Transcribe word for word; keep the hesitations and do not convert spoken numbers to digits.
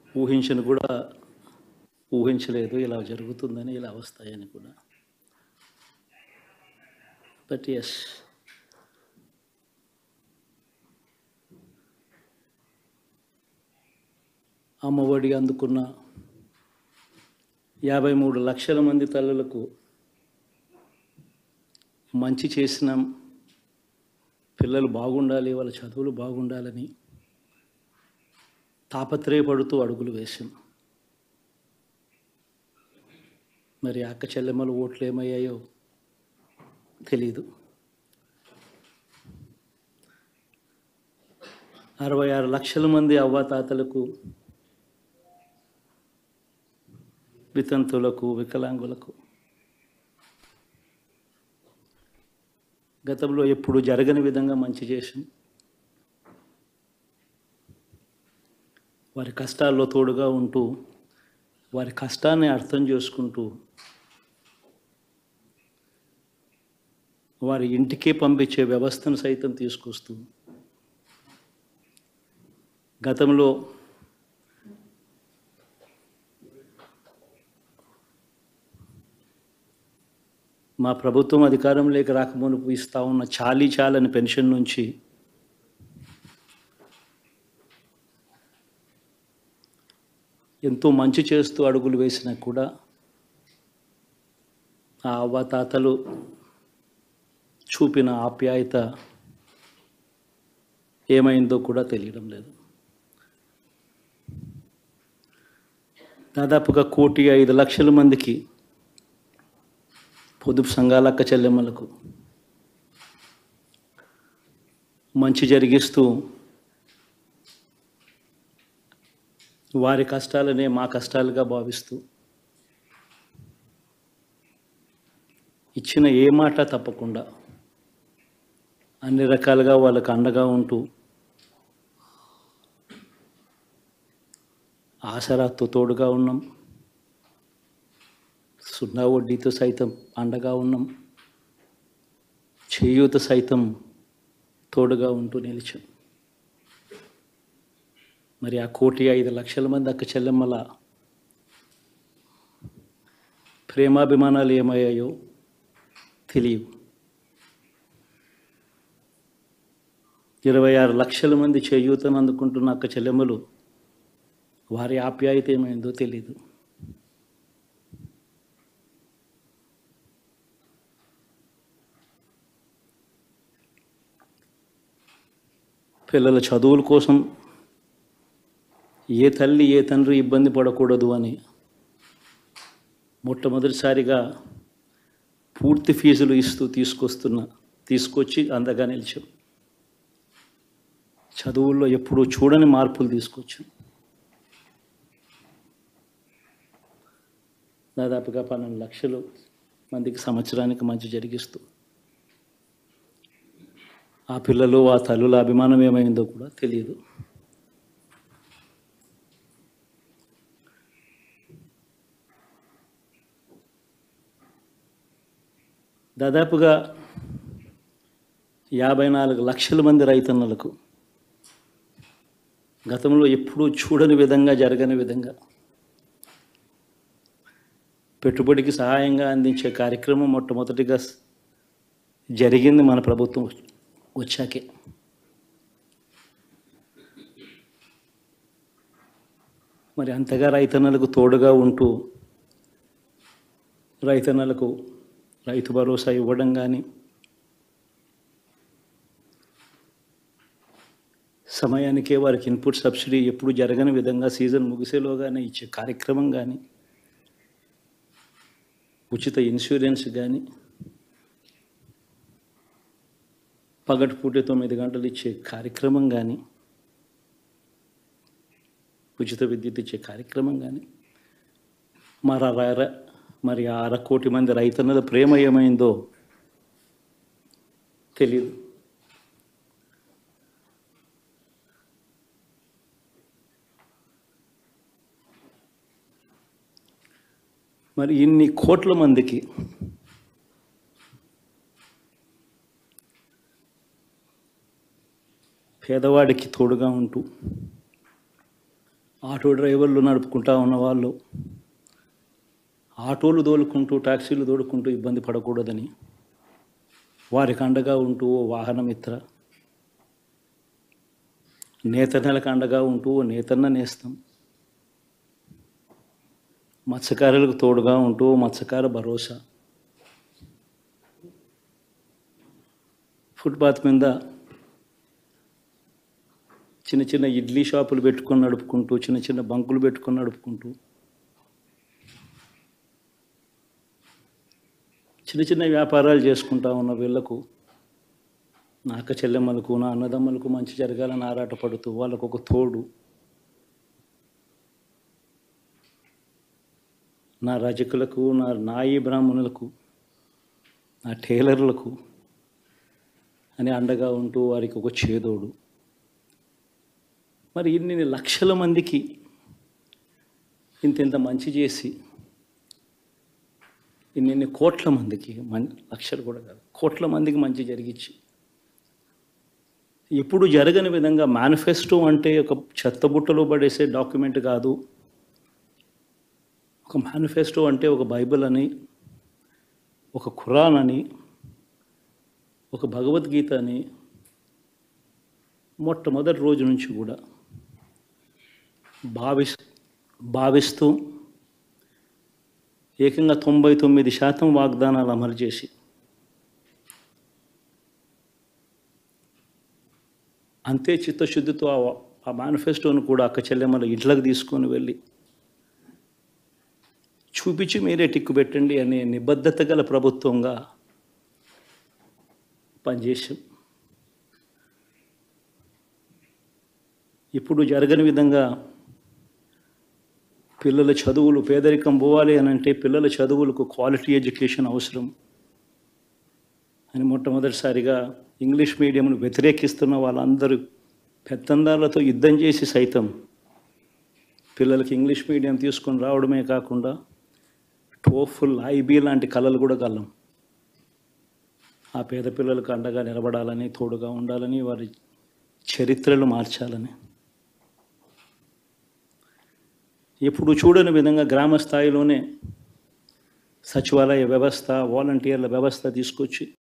ఊహించను కూడా ఊహించలేదు ఇలా జరుగుతుందని, ఇలా వస్తాయని కూడా. బట్ ఎస్, అమ్మఒడి అందుకున్న యాభై మూడు లక్షల మంది తల్లులకు మంచి చేసిన, పిల్లలు బాగుండాలి, వాళ్ళ చదువులు బాగుండాలని తాపత్రయపడుతూ అడుగులు వేశాం. మరి అక్క చెల్లెమ్మల ఓట్లు ఏమయ్యాయో తెలీదు. అరవై ఆరు లక్షల మంది అవ్వాతాతలకు, వితంతులకు, వికలాంగులకు గతంలో ఎప్పుడు జరగని విధంగా మంచి చేశాం. వారి కష్టాల్లో తోడుగా ఉంటూ, వారి కష్టాన్ని అర్థం చేసుకుంటూ, వారి ఇంటికే పంపించే వ్యవస్థను సైతం తీసుకొస్తూ, గతంలో మా ప్రభుత్వం అధికారంలోకి రాకమునుపు ఇస్తూ ఉన్న చాలీ చాలని పెన్షన్ నుంచి ఎంతో మంచి చేస్తూ అడుగులు వేసినా కూడా ఆ అవ్వాతాతలు చూపిన ఆప్యాయత ఏమైందో కూడా తెలియడం లేదు. దాదాపుగా కోటి ఐదు లక్షల మందికి, పొదుపు సంఘాల అక్క చెల్లెమ్మలకు మంచి జరిగిస్తూ, వారి కష్టాలనే మా కష్టాలుగా భావిస్తూ, ఇచ్చిన ఏ మాట తప్పకుండా అన్ని రకాలుగా వాళ్ళకు అండగా ఉంటూ, ఆసరాతో తోడుగా ఉన్నాం, సున్నా వడ్డీతో సైతం అండగా ఉన్నాం, చేయూత సైతం తోడుగా ఉంటూ నిలిచాం. మరి ఆ కోటి ఐదు లక్షల మంది అక్క చెల్లెమ్మల ప్రేమాభిమానాలు ఏమయ్యాయో తెలియవు. ఇరవై ఆరు లక్షల మంది చేయూతను అందుకుంటున్న అక్క చెల్లెమ్మలు, వారి ఆప్యాయత ఏమైందో తెలీదు. పిల్లల చదువుల కోసం ఏ తల్లి ఏ తండ్రి ఇబ్బంది పడకూడదు అని మొట్టమొదటిసారిగా పూర్తి ఫీజులు ఇస్తూ తీసుకొస్తున్న తీసుకొచ్చి అందగా నిలిచాం. చదువుల్లో ఎప్పుడూ చూడని మార్పులు తీసుకొచ్చాం. దాదాపుగా పన్నెండు లక్షలు మందికి సంవత్సరానికి మంచి జరిగిస్తూ, ఆ పిల్లలు ఆ తల్లుల అభిమానం ఏమైందో కూడా తెలియదు. దాదాపుగా యాభై నాలుగు లక్షల మంది రైతన్నలకు గతంలో ఎప్పుడూ చూడని విధంగా, జరగని విధంగా పెట్టుబడికి సహాయంగా అందించే కార్యక్రమం మొట్టమొదటిగా జరిగింది మన ప్రభుత్వం వచ్చాకే. మరి అంతగా రైతన్నలకు తోడుగా ఉంటూ, రైతన్నలకు రైతు భరోసా ఇవ్వడం కానీ, సమయానికే వారికి ఇన్పుట్ సబ్సిడీ ఎప్పుడు జరగని విధంగా సీజన్ ముగిసేలోగానే ఇచ్చే కార్యక్రమం కానీ, ఉచిత ఇన్సూరెన్స్ కానీ, పగటిపూట తొమ్మిది గంటలు ఇచ్చే కార్యక్రమం కానీ, ఉచిత విద్యుత్ ఇచ్చే కార్యక్రమం కానీ, మరి అర మరి ఆ అర కోటి మంది రైతన్నల ప్రేమ ఏమైందో తెలియదు. మరి ఇన్ని కోట్ల మందికి పేదవాడికి తోడుగా ఉంటూ, ఆటో డ్రైవర్లు నడుపుకుంటా ఉన్న వాళ్ళు ఆటోలు తోలుకుంటూ టాక్సీలు తోలుకుంటూ ఇబ్బంది పడకూడదని వారికి అండగా ఉంటూ ఓ వాహనమిత్ర, నేతన్నలకు అండగా ఉంటూ ఓ నేతన్న నేస్తం, మత్స్యకారులకు తోడుగా ఉంటూ ఓ మత్స్యకార భరోసా, ఫుట్పాత్ మీద చిన్న చిన్న ఇడ్లీ షాపులు పెట్టుకొని నడుపుకుంటూ, చిన్న చిన్న బంకులు పెట్టుకొని నడుపుకుంటూ, చిన్న చిన్న వ్యాపారాలు చేసుకుంటా ఉన్న వీళ్ళకు, నా అక్క చెల్లెమ్మలకు, నా అన్నదమ్మలకు మంచి జరగాలని ఆరాటపడుతూ వాళ్ళకు ఒక తోడు, నా రజకులకు, నా నాయి బ్రాహ్మణులకు, నా టైలర్లకు అని అండగా ఉంటూ వారికి ఒక చేదోడు. మరి ఇన్ని లక్షల మందికి ఇంత ఇంత మంచి చేసి, ఇన్ని కోట్ల మందికి, మన్ లక్షలు కూడా కాదు, కోట్ల మందికి మంచి జరిగించి, ఎప్పుడు జరగని విధంగా మేనిఫెస్టో అంటే ఒక చెత్తబుట్టలో పడేసే డాక్యుమెంట్ కాదు. ఒక మేనిఫెస్టో అంటే ఒక బైబిల్ అని, ఒక ఖురాన్ అని, ఒక భగవద్గీత అని మొట్టమొదటి రోజు నుంచి కూడా భావిస్ భావిస్తూ ఏకంగా తొంభై తొమ్మిది శాతం వాగ్దానాలు అమలు చేసి అంతే చిత్తశుద్ధితో ఆ మేనిఫెస్టోను కూడా అక్క చెల్లెమ్మల ఇంట్లోకి తీసుకొని వెళ్ళి చూపించి మీరే టిక్కు పెట్టండి అనే నిబద్ధత గల ప్రభుత్వంగా పనిచేసాం. ఇప్పుడు జరగని విధంగా పిల్లల చదువులు, పేదరికం పోవాలి అని అంటే పిల్లల చదువులకు క్వాలిటీ ఎడ్యుకేషన్ అవసరం అని మొట్టమొదటిసారిగా ఇంగ్లీష్ మీడియంను వ్యతిరేకిస్తున్న వాళ్ళందరూ పెత్తందారులతో యుద్ధం చేసి సైతం పిల్లలకి ఇంగ్లీష్ మీడియం తీసుకొని రావడమే కాకుండా టోఫుల్, ఐబీ లాంటి కళలు కూడా కలం. ఆ పేద పిల్లలకు అండగా నిలబడాలని, తోడుగా ఉండాలని, వారి చరిత్రలు మార్చాలని, ఎప్పుడు చూడని విధంగా గ్రామ స్థాయిలోనే సచివాలయ వ్యవస్థ, వాలంటీర్ల వ్యవస్థ తీసుకొచ్చి